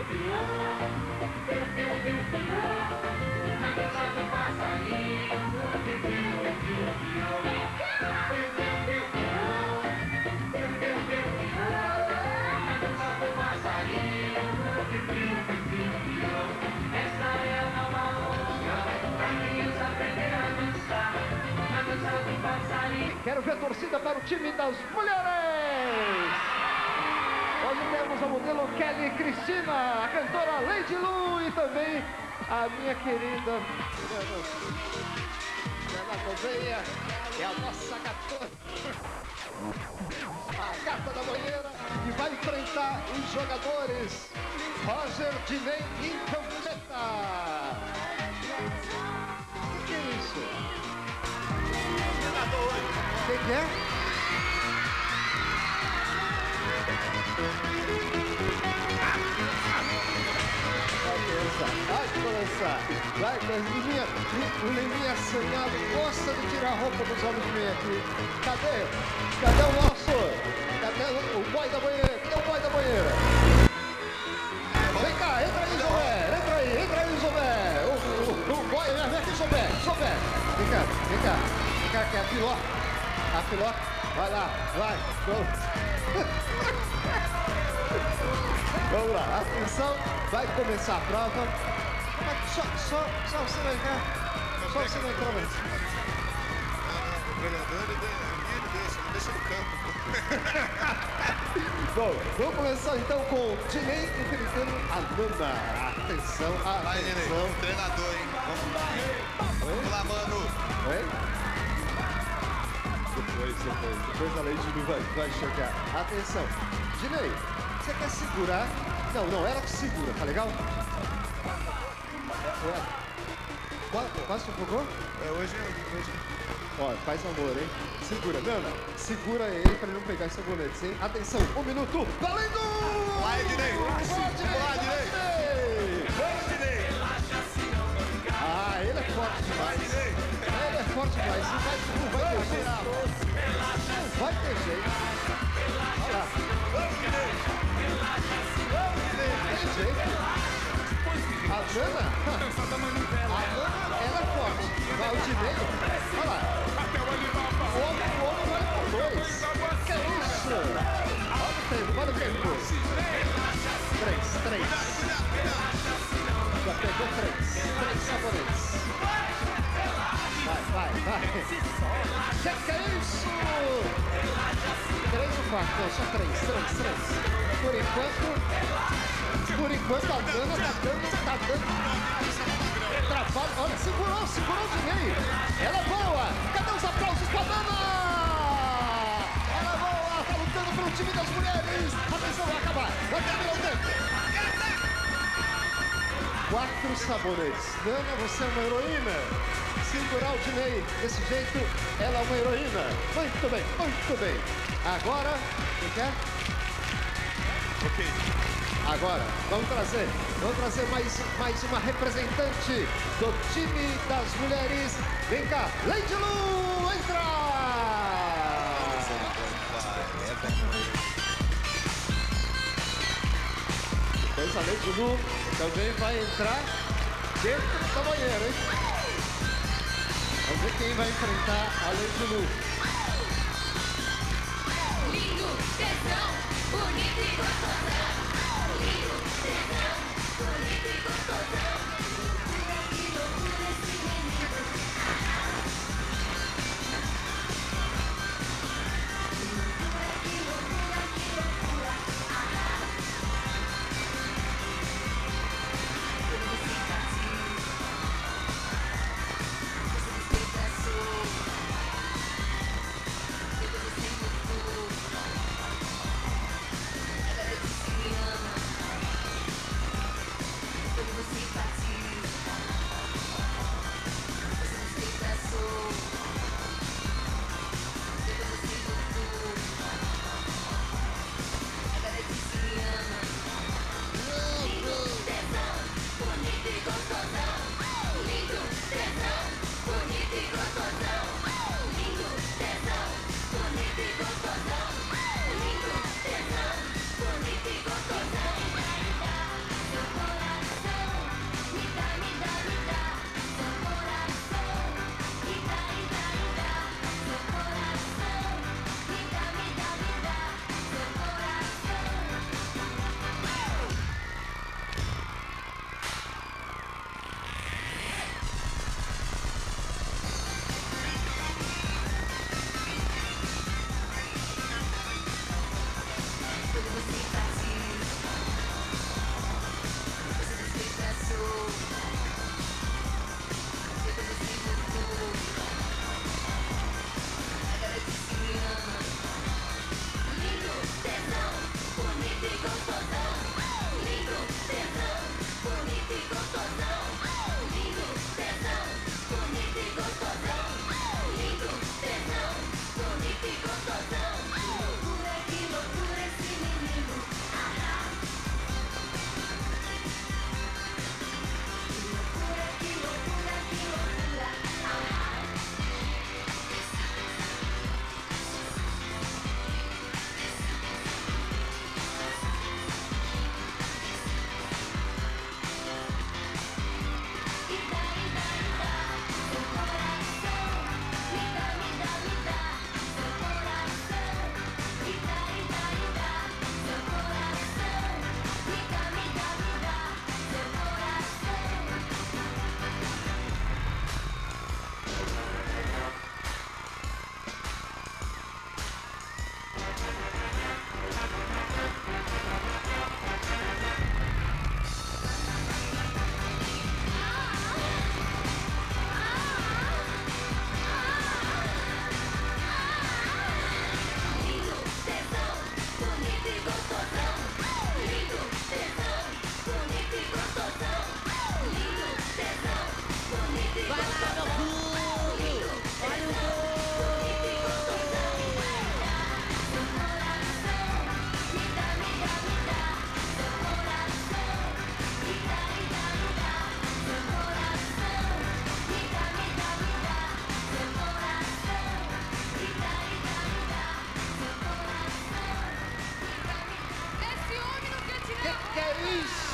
Quero ver torcida para o time das mulheres. Hoje temos a modelo Kelly Cristina, a cantora Lady Lu e também a minha querida Ana Gouveia, que é a nossa gatora, a gata da banheira, e vai enfrentar os jogadores Roger, Dinei e Campeta. O que é isso? O que é? Vai começar. O Liminha assanhado gosta de tirar a roupa dos homens que vem aqui. Cadê o nosso? Cadê o boy da banheira? Cadê o boy da banheira? Vem cá, entra aí, Zobé. O boy, vem aqui, Zobé. Vem cá, que é a pilota. Vai lá, vai. Vamos lá, atenção, vai começar a prova. Só você vai cá. Só você vai entrar mais. O treinador, ele deixa no campo. Bom, vamos começar então com o Dinei enfrentando a Nana. Atenção. Vai, Dinei, treinador, hein? Vamos lá, mano. Oi? Depois a Lady Lu vai chegar. Atenção. Dinei, você quer segurar? Não, ela que segura, tá legal? Quase sufocou? Hoje. Ó, faz amor, hein? Segura, Nana. Segura ele pra ele não pegar esse sabonete, hein? Atenção, 1 minuto, valendo! Vai, Dinei! Ah, ele é forte demais. Ele é forte demais. Não vai ter jeito. Não vai ter jeito. Olha lá. Tem jeito. A Nana, ela é forte. Mas o Dinei, olha lá. O homem vai por 2. Que isso? Olha o tempo. 3. Já pegou 3 sabonetes. Vai. Que é isso? 3 ou 4? Não, só 3. Por enquanto a Nana tá dando trabalho. Olha, segurou o Dinei. Ela é boa. Cadê os aplausos pra Nana? Ela é boa, tá lutando pelo time das mulheres. Atenção, vai acabar. Vai terminar o tempo. 4 sabonetes. Nana, você é uma heroína. Segurar o Dinei desse jeito, ela é uma heroína. Muito bem. Agora, quem quer? Ok. Agora, vamos trazer mais uma representante do time das mulheres. Vem cá, Lady Lu, entra! Depois a Lady Lu também vai entrar dentro da banheira, hein? Vamos ver quem vai enfrentar a Lady Lu. Lindo, tesão, bonito e gostosão. Lindo, tesão, bonito e gostosão. Que loucura esse menino.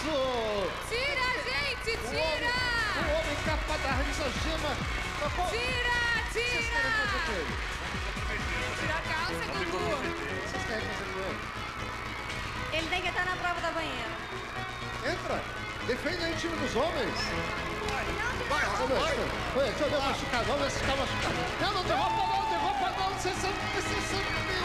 isso! Tira, gente, tira! O homem capa da risa gema. Tira, Vocês querem fazer com tira! ele? Tira a calça, Gugu. Vocês querem fazer com ele? Ele tem que estar na prova da banheira. Entra! Defende aí o time dos homens! Vai, Deixa eu ver, deixa eu ver o machucado, vamos ver se tá machucado. Não, derruba não, vocês são meu Deus do céu.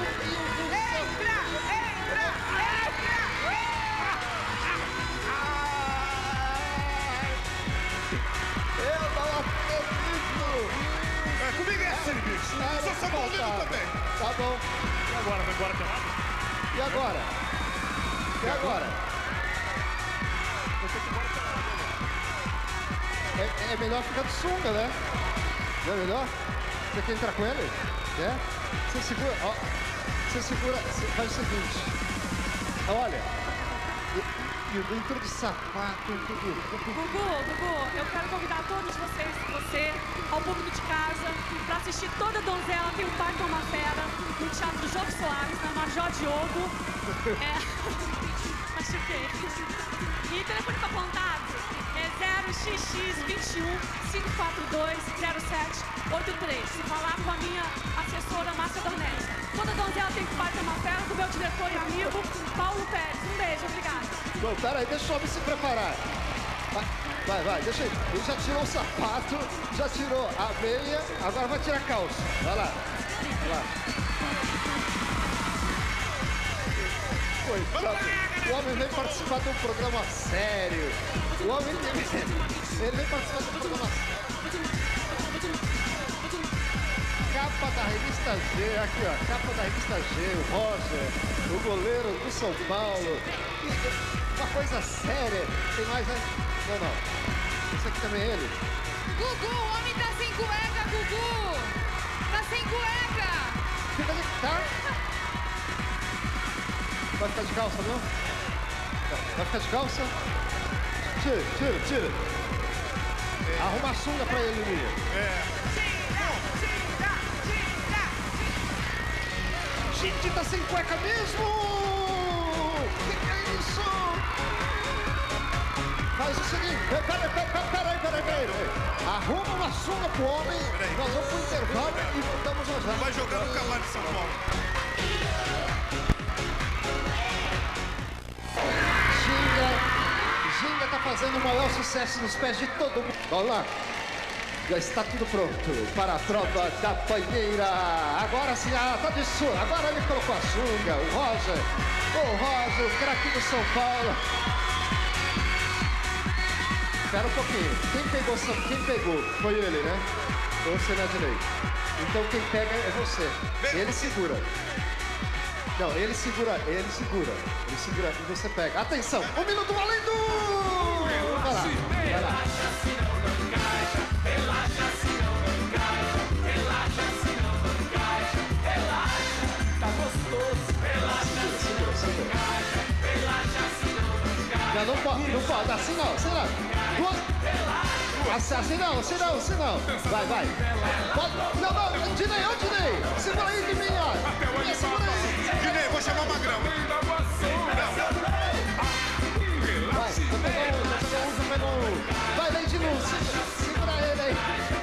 Eu não acredito! É, comigo é assim, bicho. Sou São Paulino também. Tá bom. E agora? Vai embora pelado? E agora? E agora? É melhor ficar de sunga, né? Não é melhor? Você quer entrar com ele? É? Você segura, ó. Você segura, você faz o seguinte. Olha. E o dentro de sapato, tudo. Gugu, eu quero convidar todos vocês, você, ao público de casa, para assistir toda a Donzela Tem um Pai com uma Fera, no Teatro Jogo Soares, na Major Diogo. Machuquei. E o telefone para contato é 0XX21 542 0783. Se falar com a minha assessora, Márcia Dornelles. Toda Donzela Tem um Pai com uma Fera, com o meu diretor e amigo, Paulo Pérez. Um beijo, obrigada. Bom, peraí, deixa o homem se preparar. Vai, deixa ele. Ele já tirou o sapato, já tirou a meia, agora vai tirar a calça. Vai lá. Coitado. O homem vem participar de um programa sério. O homem ele vem participar de um programa sério. Capa da revista G, aqui ó, capa da revista G, o Roger, o goleiro do São Paulo. Uma coisa séria. Tem mais, né? Não. Esse aqui também é ele. Gugu, o homem tá sem cueca, Gugu! Tá sem cueca! Fica ali, tá? Vai ficar de calça, não? Vai ficar de calça? Tira. Arruma a sunga pra ele, Lili. Gente, tá sem cueca mesmo! Que é isso? Faz o seguinte, peraí. Arruma uma sunga pro homem, nós vamos pro intervalo e voltamos já. Vai jogar no cavalo de São Paulo. Ginga tá fazendo o maior sucesso nos pés de todo mundo. Vamos lá. Já está tudo pronto para a prova da banheira. Agora sim, tá de sunga. Agora ele colocou a sunga. O Roger, o craque do São Paulo. Espera um pouquinho. Quem pegou foi ele, né? Ou você na direita. Então quem pega é você. Ele segura. Não, ele segura e você pega. Atenção, 1 minuto valendo! Vai lá. Tá gostoso. Segura. Não pode, assim não, sei lá. Assim não. Vai. Não, Dinei, segura aí de mim, ó. Segura aí. Dinei, vou chamar o Magrão. Vai, já pegou um. Vai, vem de luz, segura ele aí.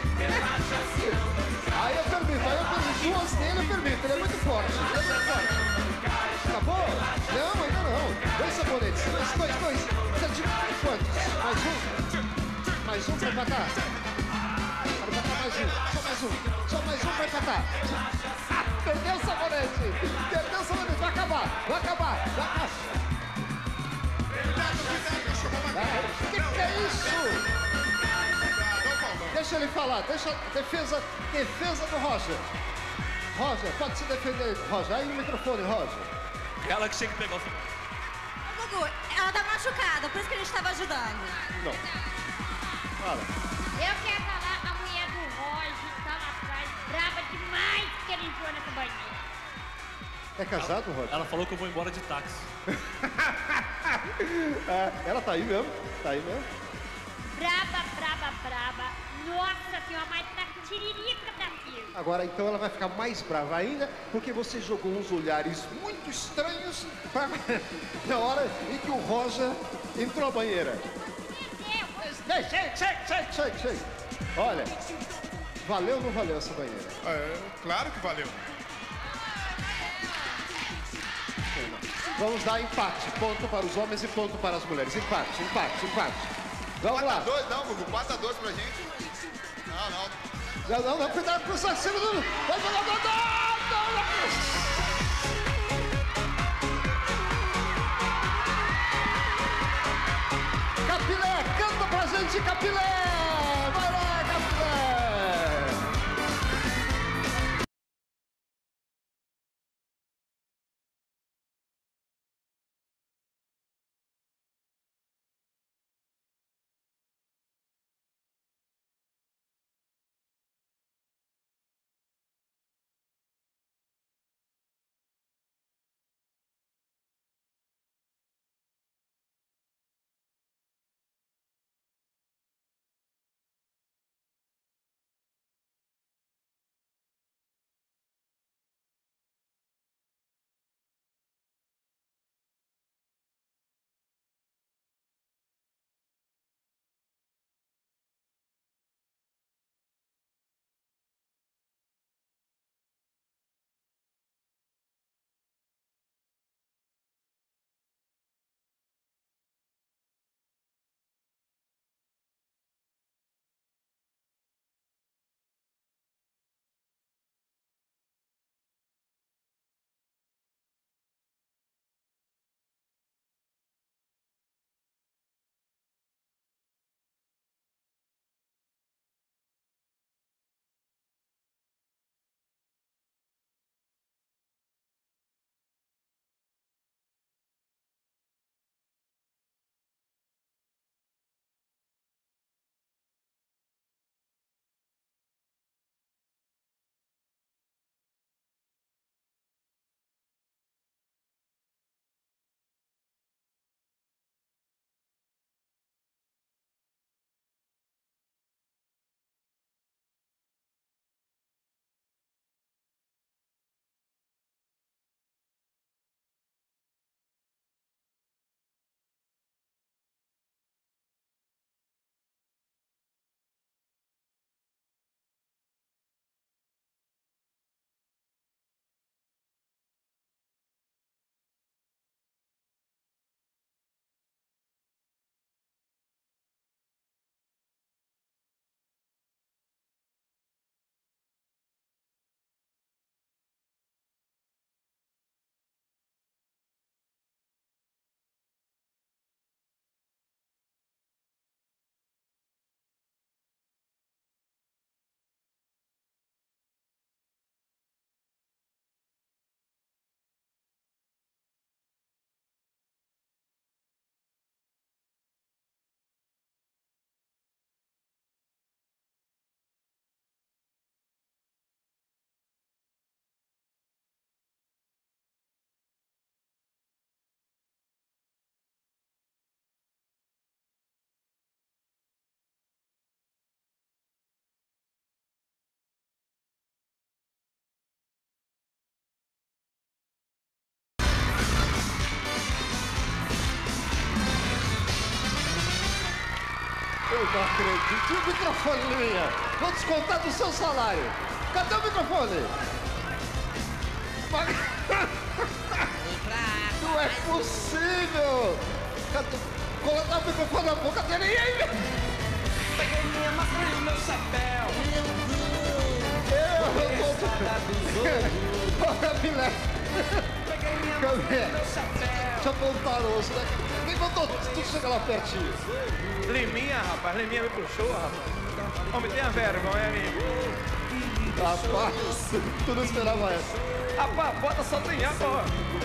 Aí eu permito. Duas dele eu permito, ele é muito forte. Acabou? Não, ainda não. 2 sabonetes, dois. Você adquire quantos? Mais um pra empatar? Para empatar só mais um pra empatar. Perdeu o sabonete, vai acabar. Que é isso? Deixa ele falar, defesa do Roger. Roger, pode se defender. Roger, aí no microfone, Roger. Ela que chega e pegar o sabonete. Gugu, ela tá machucada, por isso que a gente tava ajudando. Não. Fala. Eu quero falar a mulher do Roger, que tá lá atrás, brava demais que ele entrou nessa banheira. É casado, Roger? Ela falou que eu vou embora de táxi. Ela tá aí mesmo? braba, braba, braba. Nossa senhora, mas tá tiririca da firma. Agora, então, ela vai ficar mais brava ainda, porque você jogou uns olhares muito estranhos na hora em que o Rosa entrou na banheira. Chega. Olha, valeu ou não valeu essa banheira? Claro que valeu. Vamos dar empate. Ponto para os homens e ponto para as mulheres. Empate. Vamos lá. 4x2, não, Gugu. 4x2 pra gente. Não, cuidado com o assassino. Vai jogar, não. Capilé, canta pra gente, Capilé. Vai lá, Capilé. Eu não acredito. E o microfone, Liminha? Vou descontar do seu salário. Cadê o microfone? Não é possível! Cadê? Colocar o microfone na boca dele e aí? Peguei minha máscara e meu chapéu. Olha, Pilé. Peguei minha máscara e meu chapéu. Deixa eu apontar o osso, né? Quem botou? Tu chega lá pertinho. Liminha, rapaz. Liminha me puxou, rapaz. Homem, tenha vergonha, amigo. Rapaz, tu não esperava essa. Rapaz, bota só tem agora.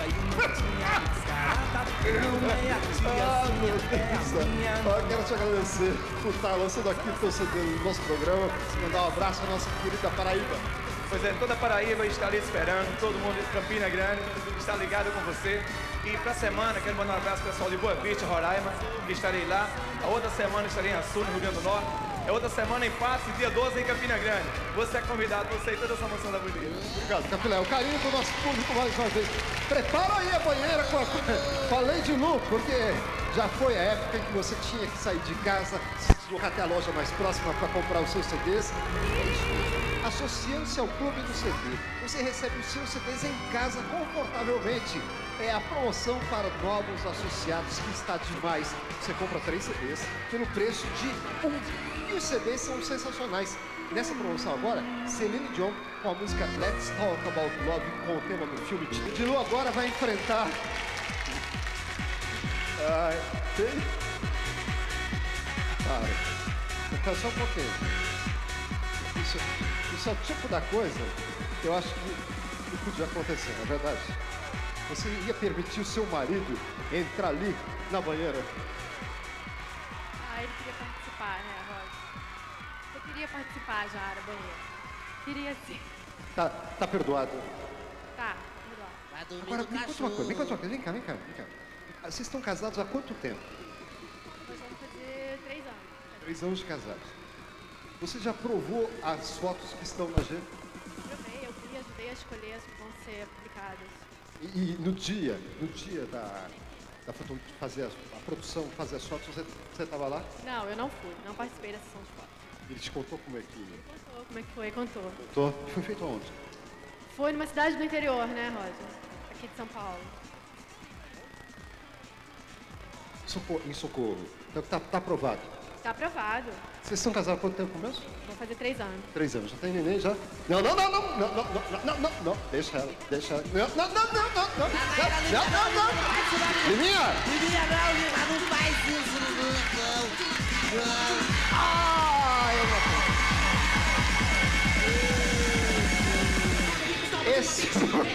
Ah, meu Deus do céu. Eu quero te agradecer por estar lançando aqui o teu CD no nosso programa. Mandar um abraço à nossa querida Paraíba. Pois é, toda a Paraíba está ali esperando, todo mundo de Campina Grande está ligado com você. E pra semana, quero mandar um abraço pro pessoal de Boa Vista, Roraima, que estarei lá. A outra semana estarei em Açu, no Rio Grande do Norte. É outra semana em Patos, dia 12 em Campina Grande. Você é convidado, você e toda essa moção da bonita. Obrigado, Capilé. O carinho do nosso público mais uma vez. Prepara aí a banheira com a Lady Lu, porque já foi a época em que você tinha que sair de casa, se deslocar até a loja mais próxima para comprar os seus CDs. Associando-se ao Clube do CD, você recebe os seus CDs em casa confortavelmente. É a promoção para novos associados que está demais. Você compra 3 CDs pelo preço de 1. E os CDs são sensacionais. E nessa promoção agora, Celine Dion com a música Let's Talk About Love com o tema do filme de Lu agora vai enfrentar... Ai, tem? Para, só um pouquinho. Isso é o tipo da coisa que eu acho que podia acontecer, na verdade. Você ia permitir o seu marido entrar ali na banheira? Ah, ele queria participar, né, Roger? Eu queria participar já da banheira. Queria sim. Tá perdoado. Tá, melhor. Vai dormir Agora, no me conta uma coisa, vem cá. Vocês estão casados há quanto tempo? Nós vamos fazer 3 anos. 3 anos de casados. Você já provou as fotos que estão na G? Provei, eu vi, ajudei a escolher as que vão ser publicadas. E no dia da foto, fazer a produção, fazer as fotos, você estava lá? Não, eu não fui, não participei da sessão de fotos. Ele te contou como é que... Contou como é que foi, contou. Contou? Foi feito aonde? Foi numa cidade do interior, né, Roger? Aqui de São Paulo. Em Socorro. Então tá aprovado. Tá aprovado. Vocês estão casados há quanto tempo mesmo? Vou fazer 3 anos. 3 anos. Já tem neném já? Não. Deixa ela. Não. Liminha! Liminha, não faz isso, não. Ah, eu não acredito. Esse...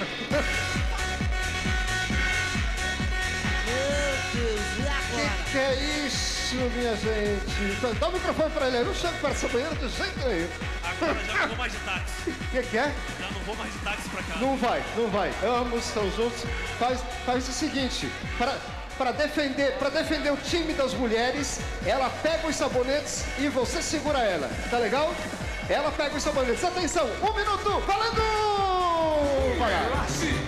Que é isso, minha gente? Dá o microfone pra ele, eu não chego para essa banheira de jeito nenhum. Agora já não vou mais de táxi. O que é? Já não vou mais de táxi pra cá. Não vai. Ambos estão juntos. Faz o seguinte, para defender o time das mulheres, ela pega os sabonetes e você segura ela. Tá legal? Ela pega os sabonetes. Atenção, 1 minuto, valendo! Vai lá.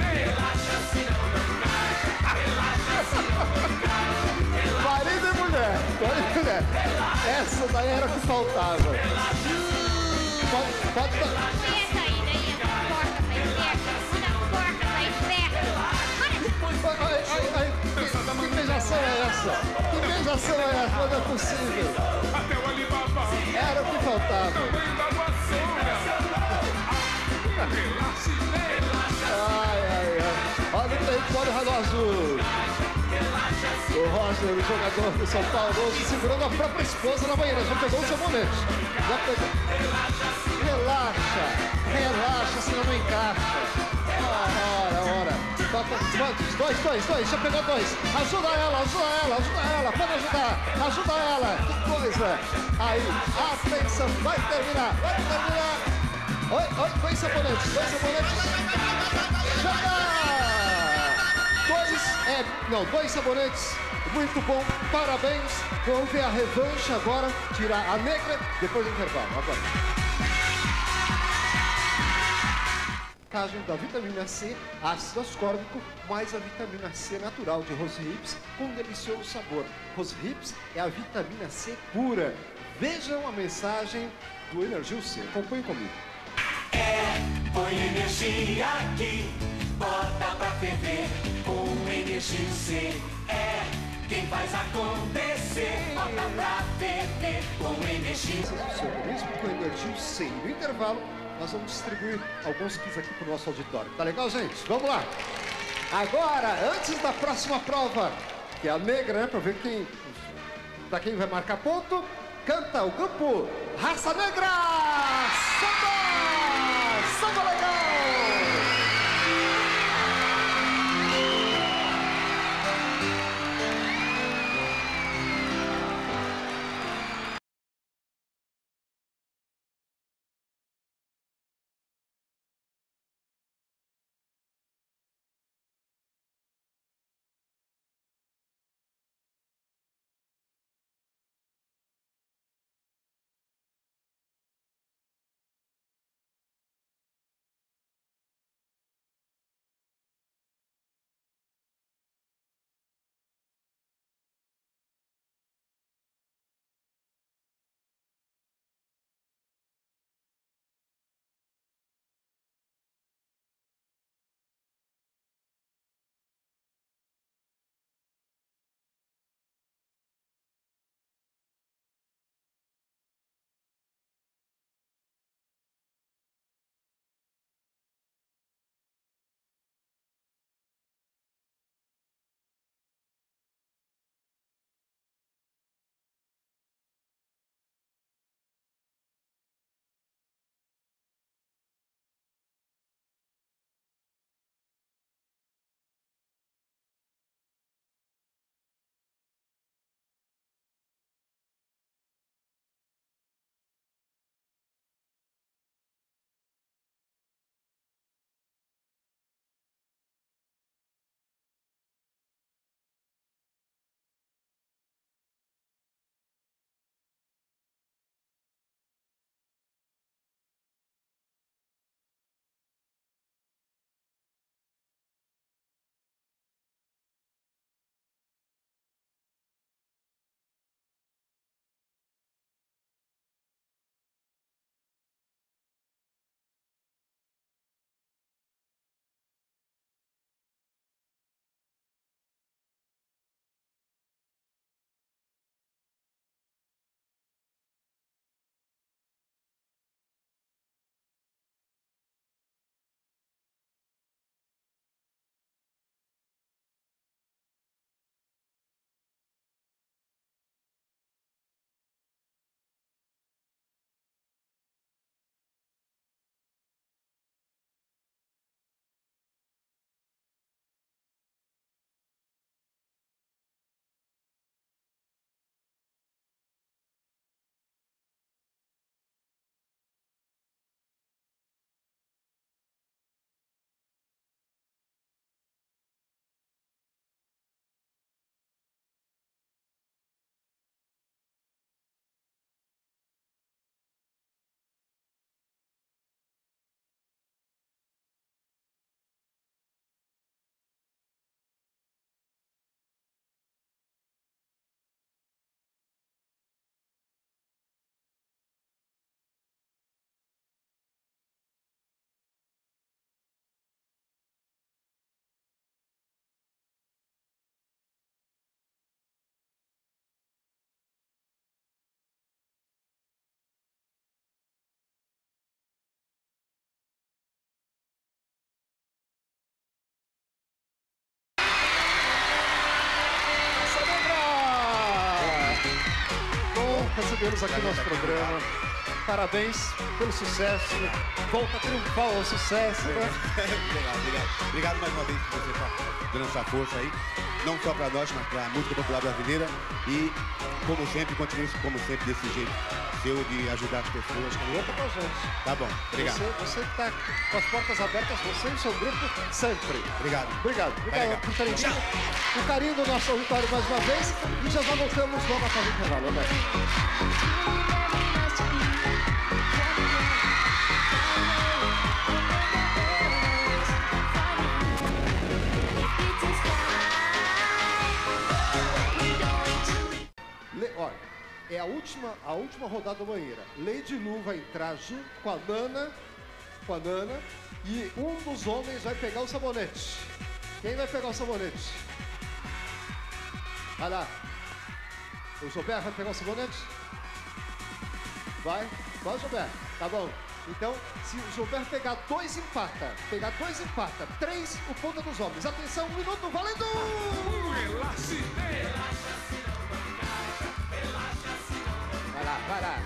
Marido e mulher. Essa daí era o que faltava. Pode dar. Essa aí, daí, a porta pra esquerda. Manda a porta pra esquerda. Que beijação é essa? Não é possível. Era o que faltava. Ai. Olha o território relógio. O Roger, o jogador do São Paulo, hoje segurando a própria esposa na banheira. Já pegou o seu momento. Relaxa, senão não encaixa. Ora. Dois. Já pegou 2. Ajuda ela. Pode ajudar. Ajuda ela. Que coisa. Aí, atenção. Vai terminar. Oi, 2 sabonetes. Joga! 2 sabonetes, muito bom, parabéns. Vamos ver a revanche agora, tirar a negra, depois do intervalo, agora. Vantagem da vitamina C, ácido ascórbico, mais a vitamina C natural de Rose Hips, com um delicioso sabor. Rose Hips é a vitamina C pura. Vejam a mensagem do Energil C, acompanhe comigo. Põe energia aqui, bota pra ferver. Com Energil C quem faz acontecer. Bota pra ferver com Energil C. O seu organismo com Energil C. No intervalo, nós vamos distribuir alguns kits aqui pro nosso auditório. Tá legal, gente? Vamos lá. Agora, antes da próxima prova, que é a negra, né? Pra quem vai marcar ponto, canta o grupo Raça Negra! Samba legal! recebê-los aqui no nosso programa. Parabéns pelo sucesso. Volta triunfal ao sucesso, né? Obrigado. Obrigado mais uma vez por você estar dando essa força aí. Não só para nós, mas para a música popular brasileira. E, como sempre, continue como sempre desse jeito seu de ajudar as pessoas. Conta com a gente. Tá bom, obrigado. Você está com as portas abertas, você e o seu grupo, sempre. Obrigado. Obrigado por terem vindo. O carinho do nosso auditório mais uma vez. E já voltamos logo após o intervalo, né? Olha, é a última rodada da banheira. Lady Lu vai entrar junto com a Nana, e um dos homens vai pegar o sabonete. Quem vai pegar o sabonete? Vai lá. O Gilberto vai pegar o sabonete? Vai, Gilberto. Tá bom. Então, se o Gilberto pegar 2, empata. Três, o ponto dos homens. Atenção, 1 minuto, valendo! Vai lá.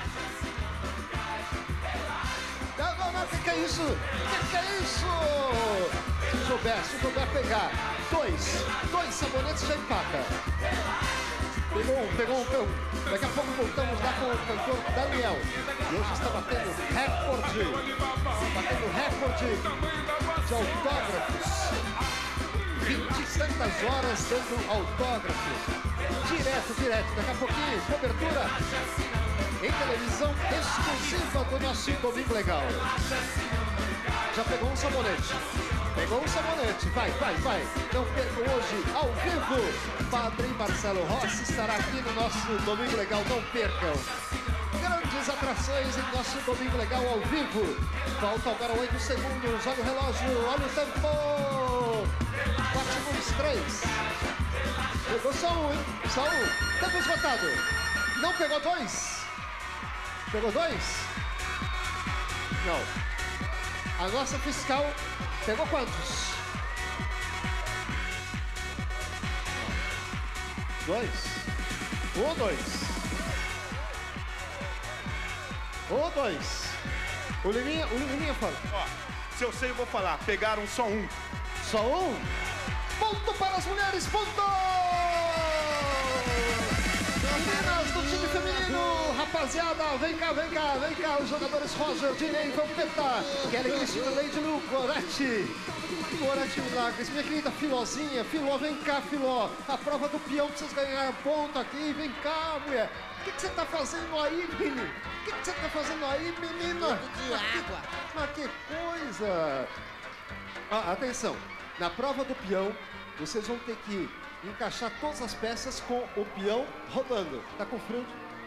Não, que é isso? Que é isso? Se o Gilberto pegar 2 sabonetes, já empata. Pegou um. Daqui a pouco voltamos lá com o cantor Daniel. E hoje está batendo recorde de autógrafos. 20 e tantas horas dando autógrafos. Direto. Daqui a pouquinho, cobertura em televisão exclusiva do nosso Domingo Legal. Já pegou um sabonete. Vai. Não percam hoje, ao vivo. Padre Marcelo Rossi estará aqui no nosso Domingo Legal. Não percam. Grandes atrações em nosso Domingo Legal ao vivo. Faltam agora 8 segundos. Olha o relógio, olha o tempo. 4-3. Pegou só um, hein? Tempo esgotado. Não pegou 2? Pegou 2? Não. A nossa fiscal pegou quantos? 2. 1 ou 2? 1 ou 2? O Liminha fala. Ó, se eu sei, eu vou falar. Pegaram só 1. Só 1? Ponto para as mulheres, ponto! Meninas do time feminino, rapaziada, vem cá, os jogadores Roger, Dinei, Vampeta, Kelly Cristina, Lady Lu, Gorete Milagres, minha querida Filozinha, Filó, vem cá, Filó, a prova do peão, vocês ganharam ponto aqui, vem cá, mulher. O que você tá fazendo aí, menino? O que você tá fazendo aí, menina? De água. Mas que coisa! Atenção, na prova do peão, vocês vão ter que encaixar todas as peças com o peão rodando. Tá com frio?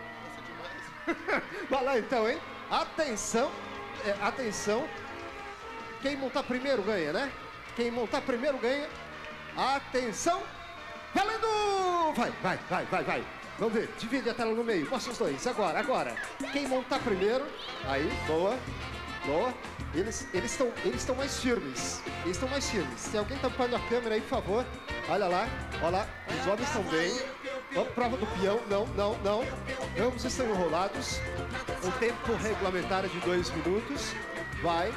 Vai lá então, hein? Atenção, atenção. Quem montar primeiro ganha, né? Quem montar primeiro ganha. Atenção. Valendo! Vai. Vamos ver, divide a tela no meio. Mostra os dois, agora. Quem montar primeiro. Aí, boa. Eles estão mais firmes. Tem alguém tampando a câmera aí, por favor. Olha lá. Os homens estão bem. Prova do peão. Não. Ambos estão enrolados. Um tempo regulamentar de 2 minutos. Vai.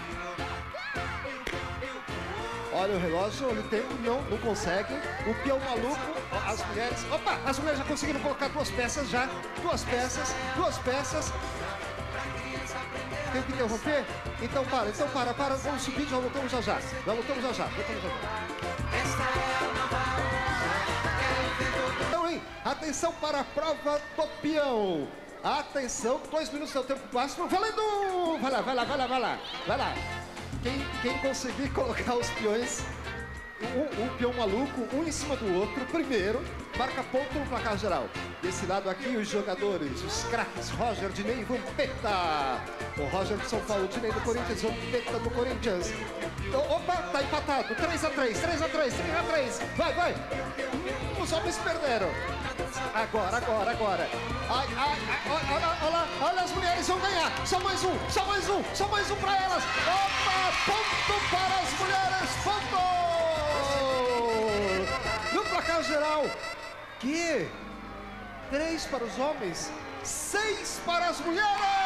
Olha o relógio, olha o tempo. Não consegue. O peão maluco. As mulheres. As mulheres já conseguiram colocar 2 peças já. 2 peças. Tem que interromper? Então para. Vamos subir, já voltamos já já. Então, hein? Atenção para a prova do peão. Atenção, 2 minutos é o tempo máximo. Valendo! Vai lá. Quem conseguir colocar os peões, um peão maluco, um em cima do outro, primeiro, marca ponto no placar geral. Desse lado aqui, os jogadores, os craques, Roger, Dinei e Vampeta. O Roger do São Paulo, Dinei do Corinthians, Vampeta do Corinthians. Tá empatado, 3-3. Vai. Os homens perderam. Agora. Olha, as mulheres vão ganhar. Só mais um pra elas. Ponto para as mulheres, ponto! No placar geral, 3 para os homens, 6 para as mulheres.